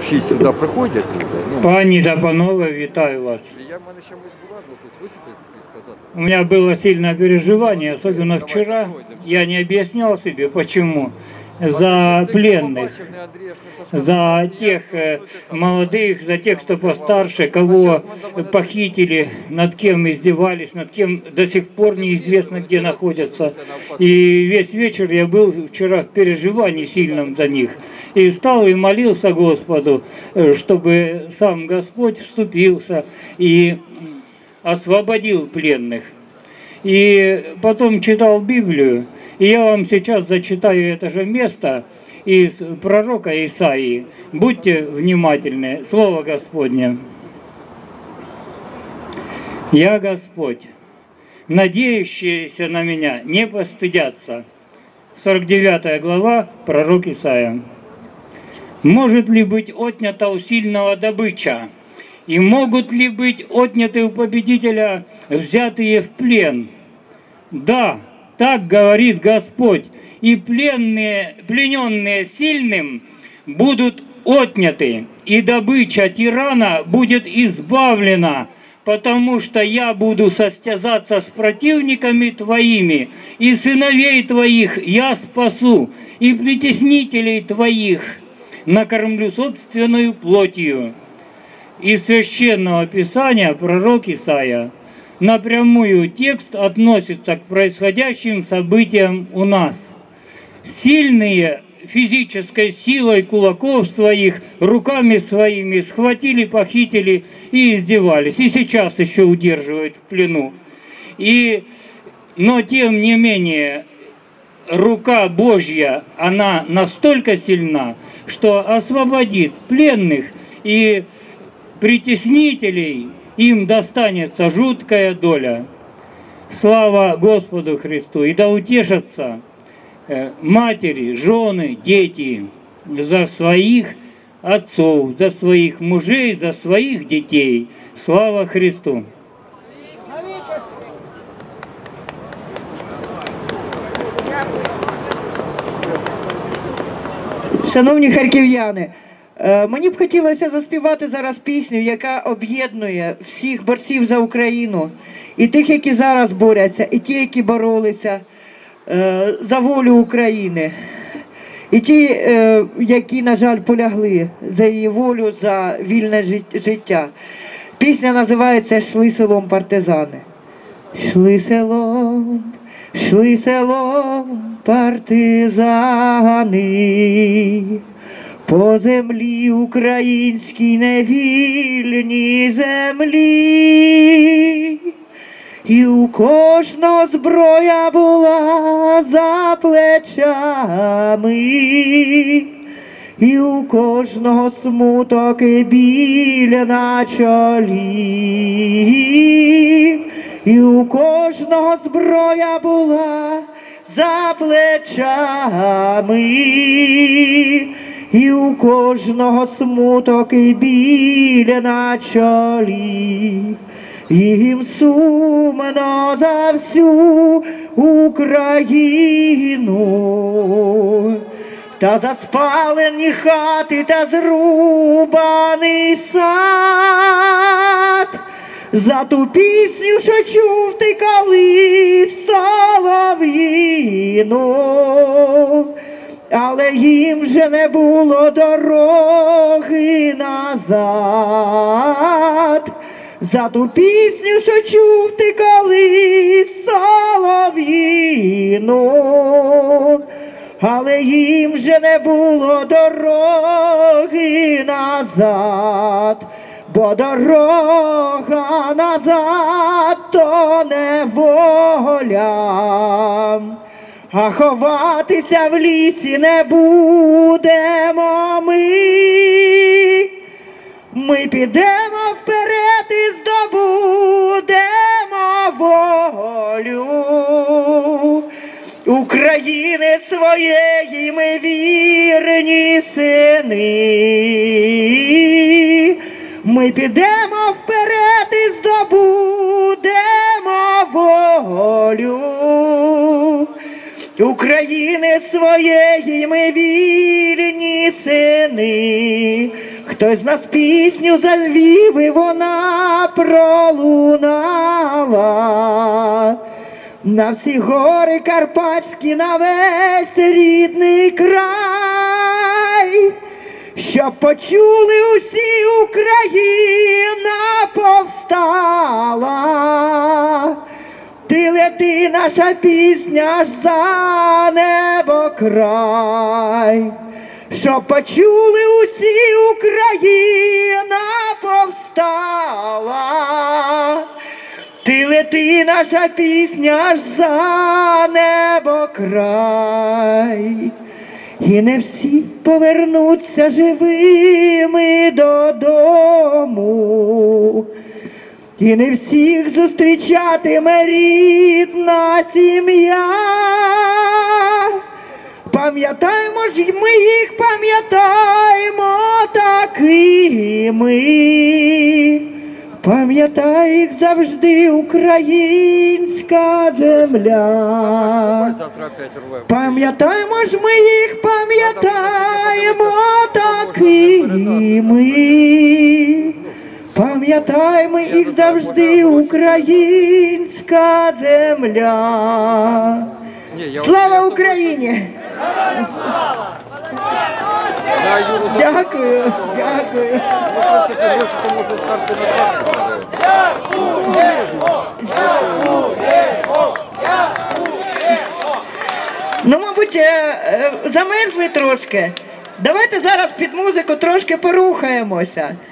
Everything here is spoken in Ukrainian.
чи сюди приходять люди. Ну, Пані та панове, вітаю вас. я в мене ще була, хтось виступив і сказати. У меня было сильное переживание, особенно вчера. Я не объяснял себе, почему. За пленных, за тех молодых, за тех, кто постарше, кого похитили, над кем издевались, над кем до сих пор неизвестно, где находятся. И весь вечер я был вчера в переживании сильном за них. И стал и молился Господу, чтобы сам Господь вступился и освободил пленных. И потом читал Библию, и я вам сейчас зачитаю это же место из пророка Исаии. Будьте внимательны. Слово Господне. «Я Господь, надеющиеся на Меня не постыдятся». 49 глава, пророк Исаия. «Может ли быть отнята у сильного добыча? И могут ли быть отняты у победителя взятые в плен? Да, так говорит Господь, и плененные сильным будут отняты, и добыча тирана будет избавлена, потому что я буду состязаться с противниками твоими, и сыновей твоих я спасу, и притеснителей твоих накормлю собственную плотью». Из Священного Писания пророк Исаия напрямую текст относится к происходящим событиям у нас. Сильные физической силой кулаков своих, руками своими схватили, похитили и издевались. И сейчас еще удерживают в плену. Но тем не менее, рука Божья, она настолько сильна, что освободит пленных, и притеснителей им достанется жуткая доля. Слава Господу Христу! И да утешатся матери, жены, дети за своих отцов, за своих мужей, за своих детей. Слава Христу! Шановні харків'яни, мені б хотілося заспівати зараз пісню, яка об'єднує всіх борців за Україну, і тих, які зараз борються, і ті, які боролися за волю України, і ті, які, на жаль, полягли за її волю, за вільне життя. Пісня називається «Йшли селом партизани». Йшли селом партизани, по землі українській невільній землі, і у кожного зброя була за плечами, і у кожного смуток і біль на чолі, і у кожного зброя була за плечами, і у кожного смуток і біль на чолі. Їм сумно за всю Україну, та за спалені хати, та зрубаний сад, за ту пісню, що чув ти колись солов'їну, але їм вже не було дороги назад. За ту пісню, що чув ти колись солов'їну, але їм вже не було дороги назад. Бо дорога назад то не воля, а ховатися в лісі не будемо ми. Ми підемо вперед і здобудемо волю України своєї, ми вірні сини. Ми підемо вперед і здобудемо волю України своєї, ми вільні сини. Хтось з нас пісню за Львів, і вона пролунала. На всі гори карпатські, на весь рідний край, щоб почули усі, Україна повстала. Ти лети, наша пісня, аж за небо край, щоб почули усі, Україна повстала. Ти лети, наша пісня, аж за небо край. І не всі повернуться живими додому, і не всіх зустрічатиме рідна сім'я. Пам'ятаймо ж ми їх, пам'ятаймо такими. Пам'ятай їх завжди, українська земля. Пам'ятаймо ж ми їх, пам'ятаємо такими. Пам'ятаймо їх завжди, українська земля. Слава Україні! Дякую, дякую. Ну, мабуть, замерзли трошки. Давайте зараз під музику трошки порухаємося.